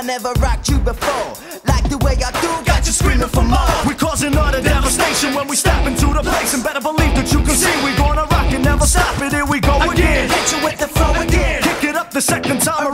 never rocked you before. Like the way I do, got you screaming for more. We causing utter devastation when we step into the place, and better believe that you can see we gonna rock and never stop it. Here we go again. Hit you with the flow again. Kick it up the second time